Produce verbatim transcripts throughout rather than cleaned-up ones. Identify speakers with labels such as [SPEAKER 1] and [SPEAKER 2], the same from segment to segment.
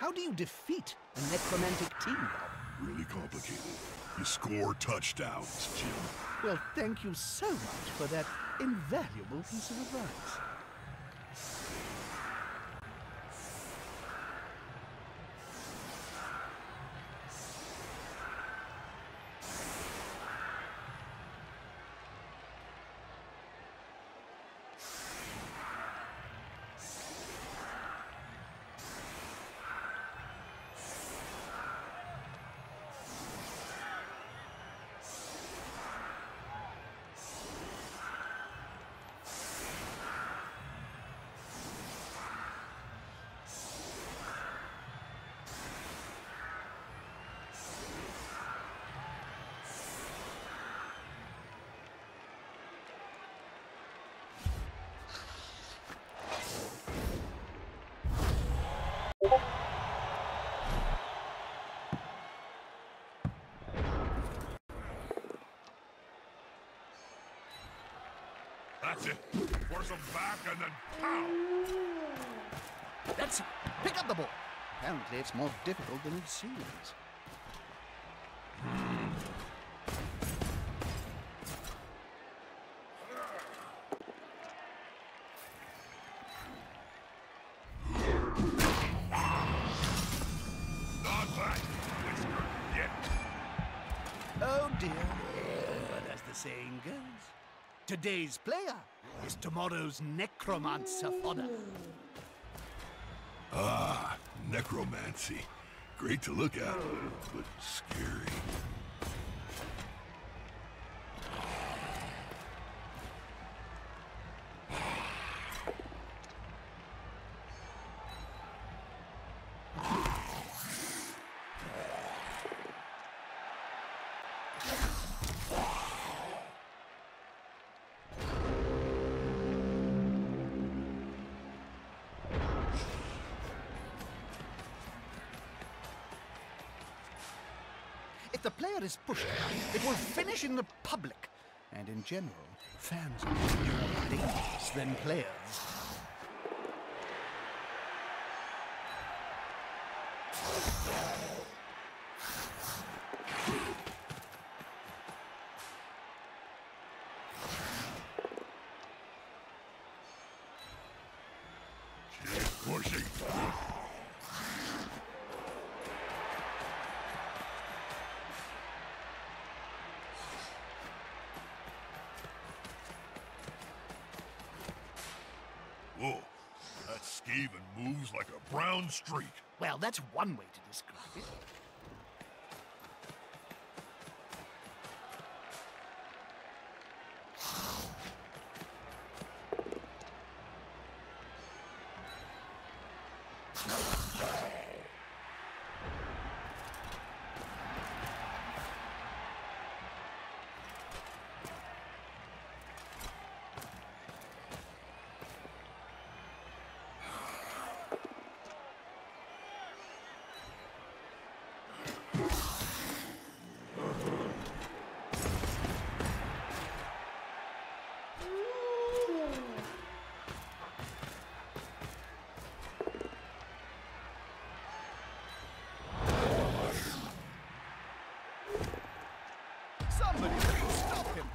[SPEAKER 1] How do you defeat a necromantic team, Bob?
[SPEAKER 2] Really complicated. You score touchdowns, Jim.
[SPEAKER 1] Well, thank you so much for that invaluable piece of advice.
[SPEAKER 2] That's it. Force him back and then pow!
[SPEAKER 1] That's it. Pick up the ball. Apparently it's more difficult than it seems.
[SPEAKER 2] Not that whisker yet.
[SPEAKER 1] Oh dear. But as the saying goes, today's player is tomorrow's necromancer fodder.
[SPEAKER 2] Ah, necromancy. Great to look at, but scary.
[SPEAKER 1] If the player is pushed, it will finish in the public. And in general, fans are more dangerous than players.
[SPEAKER 2] Keep pushing. Whoa, that Skaven moves like a brown streak.
[SPEAKER 1] Well, that's one way to describe it. Somebody stop him!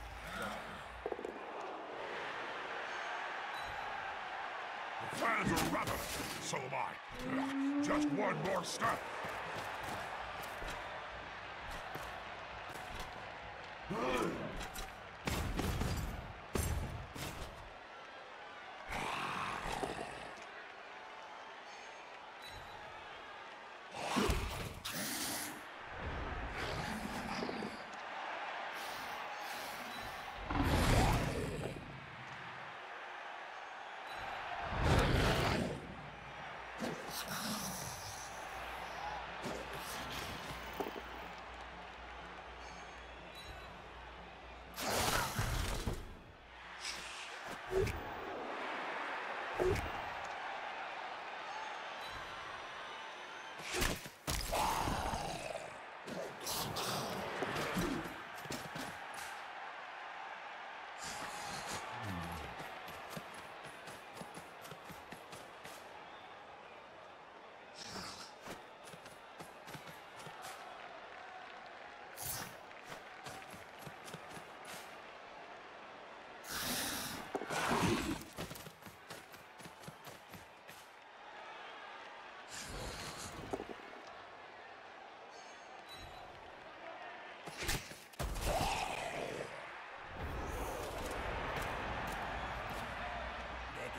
[SPEAKER 2] The fans are rabid. So am I. Just one more step.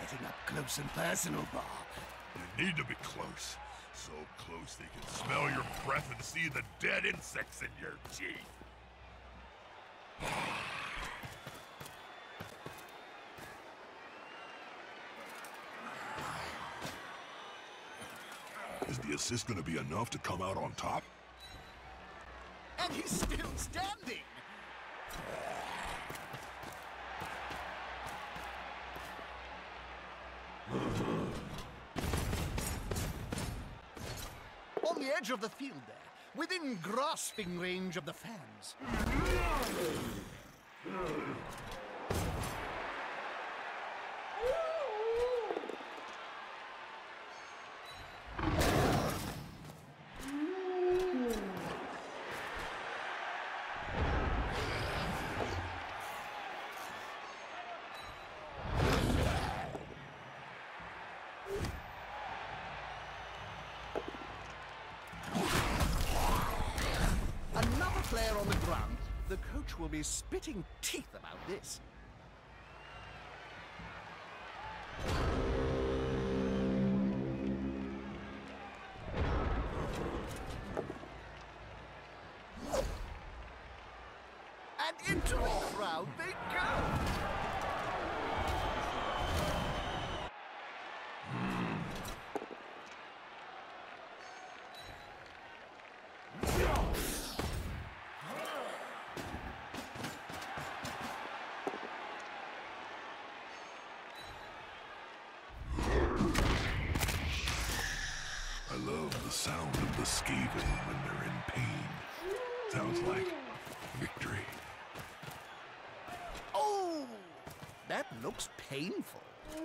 [SPEAKER 1] getting up close and personal, Bob.
[SPEAKER 2] You need to be close. So close they can smell your breath and see the dead insects in your teeth. Is the assist gonna be enough to come out on top?
[SPEAKER 1] And he's still standing! On the edge of the field there, within grasping range of the fans. Another player on the ground. The coach will be spitting teeth about this. And into the crowd they go!
[SPEAKER 2] I love the sound of the Skaven when they're in pain. Sounds like victory.
[SPEAKER 1] Oh! That looks painful.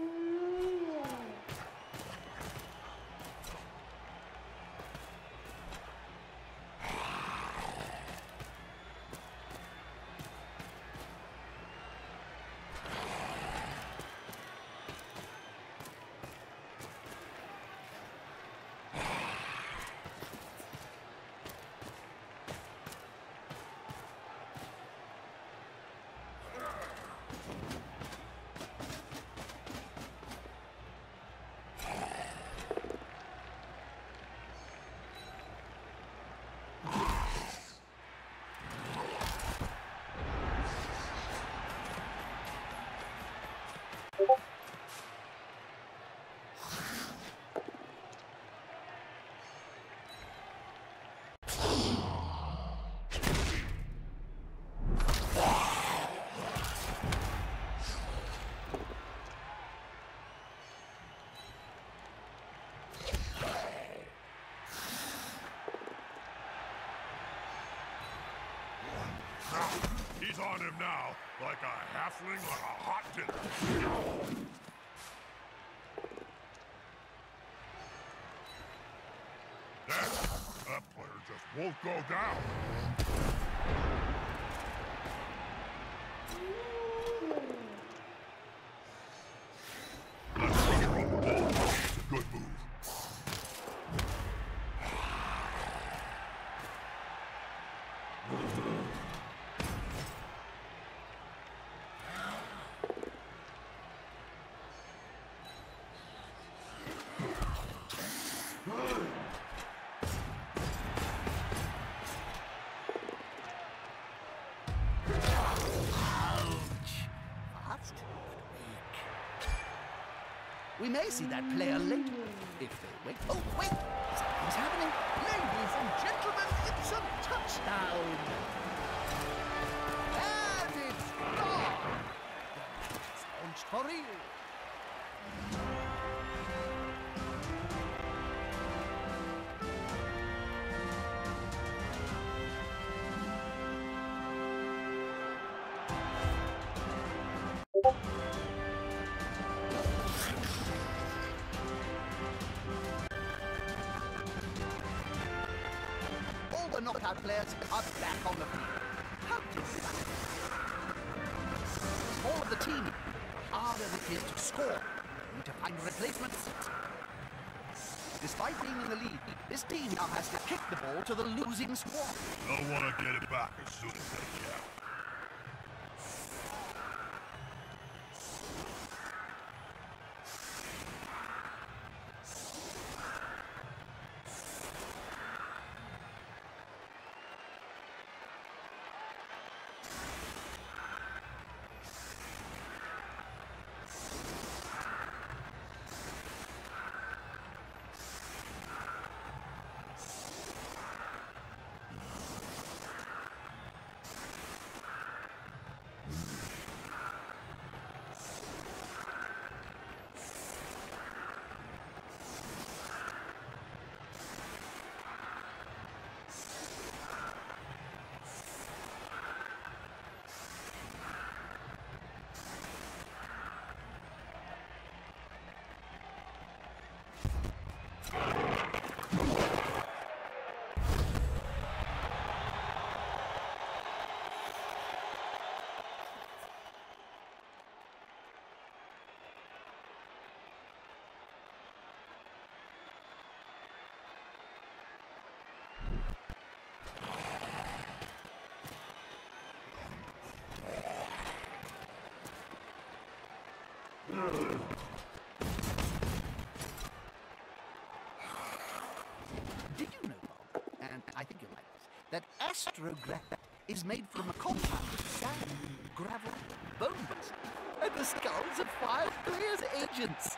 [SPEAKER 2] He's on him now, like a halfling on a hot dinner. That, that player just won't go down. Let's run her on the ball. It's a good move.
[SPEAKER 1] We may see that player later, if they wait. Oh, wait! Something's happening! Ladies and gentlemen, it's a touchdown! And it's gone! It's launched for real! The knockout players are back on the field. How decided. All of the team are as it is to score. Need to find replacements. Despite being in the lead, this team now has to kick the ball to the losing squad.
[SPEAKER 2] They'll want to get it back as soon as they can.
[SPEAKER 1] Did you know, Bob, and I think you'll like this, that astrogranite is made from a compound of sand, gravel, bone dust, and the skulls of five players' agents?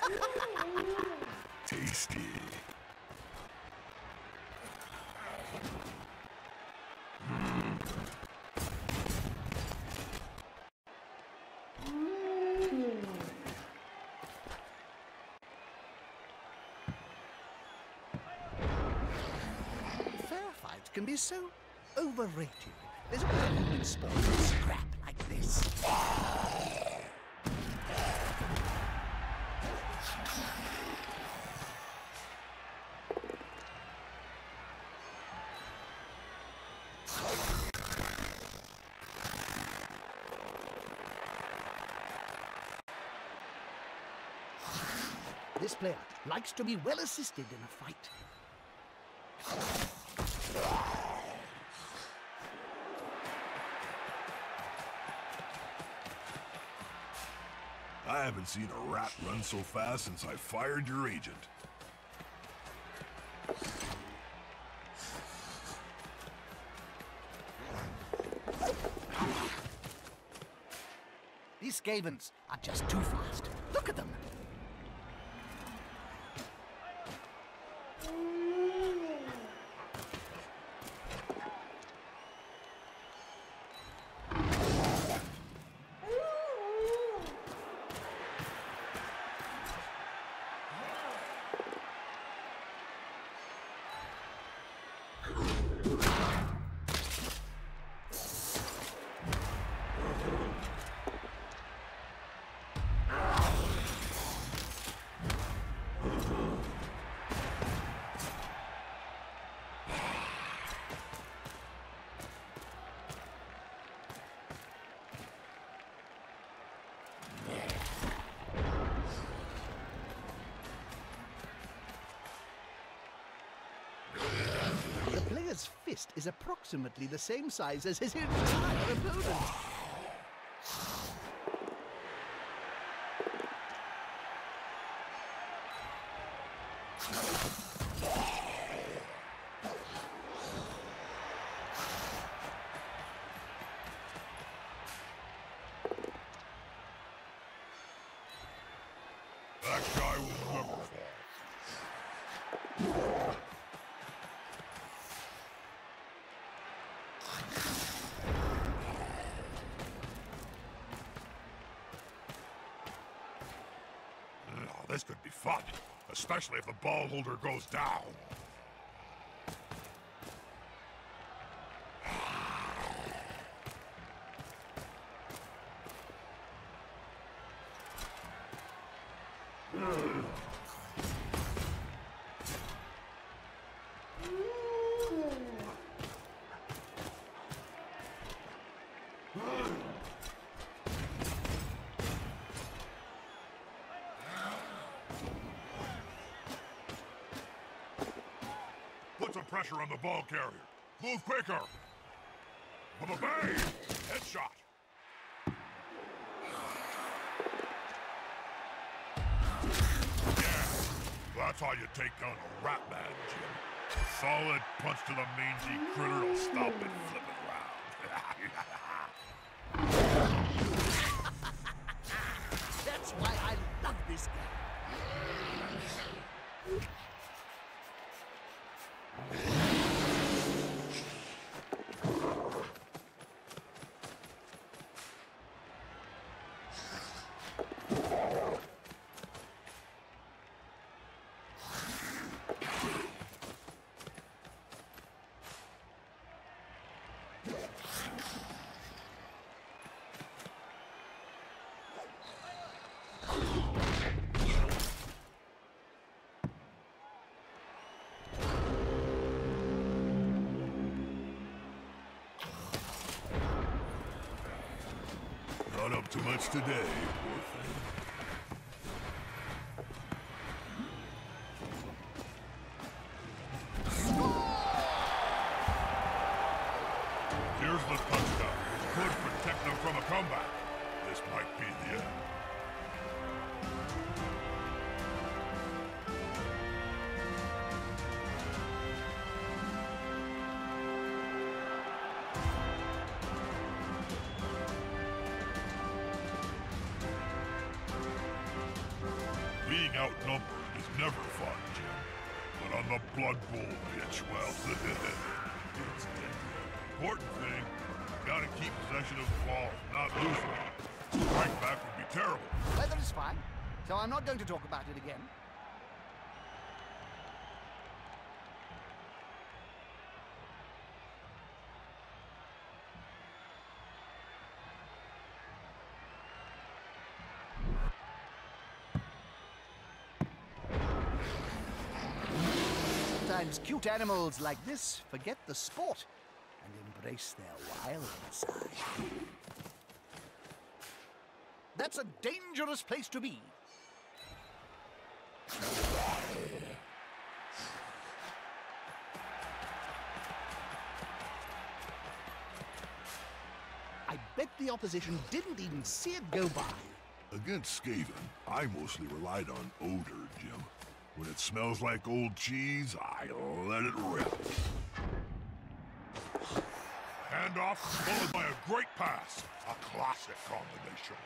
[SPEAKER 2] Tasty.
[SPEAKER 1] Can be so overrated. There's a problem in sport with scrap like this. This player likes to be well assisted in a fight.
[SPEAKER 2] I haven't seen a rat run so fast since I fired your agent.
[SPEAKER 1] These Skavens are just too fast. Look at them. His fist is approximately the same size as his entire opponent.
[SPEAKER 2] That guy will never fall. This could be fun, especially if the ball holder goes down. Put some pressure on the ball carrier. Move quicker. Ba-ba-bang! Headshot. Yeah, that's how you take down a rat man, Jim. A solid punch to the mangy critter will stop it flipping around.
[SPEAKER 1] That's why I love this game.
[SPEAKER 2] Not up too much today, poor thing. Here's the touchdown. Could protect them from a comeback. This might be the end. Being outnumbered is never fun, Jim. But on the Blood Bowl pitch, well, it's deadly. Important thing, gotta keep possession of the ball, not lose it. Strike back would be terrible.
[SPEAKER 1] Weather is fine, so I'm not going to talk about it again. Sometimes cute animals like this forget the sport and embrace their wild side. That's a dangerous place to be. I bet the opposition didn't even see it go by.
[SPEAKER 2] Against Skaven, I mostly relied on odor, Jim. When it smells like old cheese, I let it rip. Handoff followed by a great pass. A classic combination.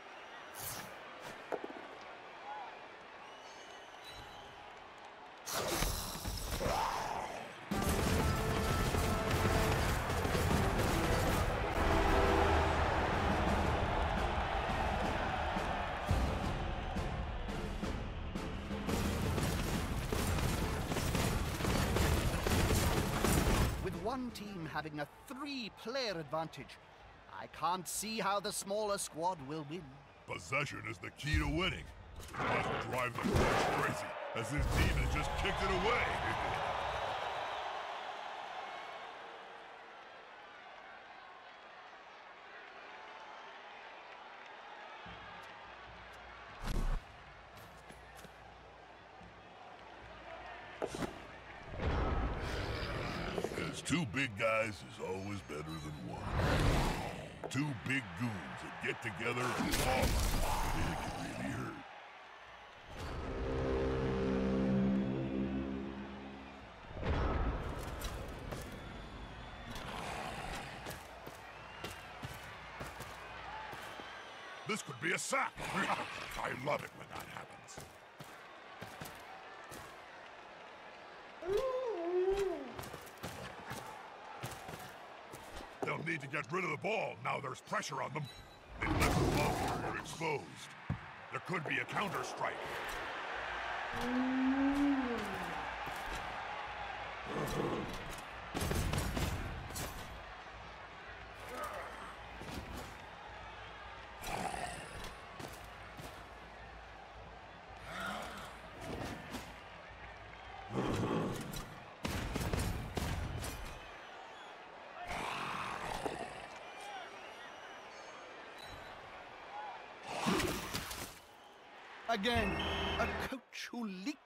[SPEAKER 1] One team having a three-player advantage. I can't see how the smaller squad will win.
[SPEAKER 2] Possession is the key to winning. It must drive the coach crazy, as his team has just kicked it away. Two big guys is always better than one. Two big goons that get together and talk. It can really hurt. This could be a sack. I love it when that happens. They'll need to get rid of the ball now there's pressure on them. They left the ball carrier exposed. There could be a counter-strike.
[SPEAKER 1] Again, a coach who leaks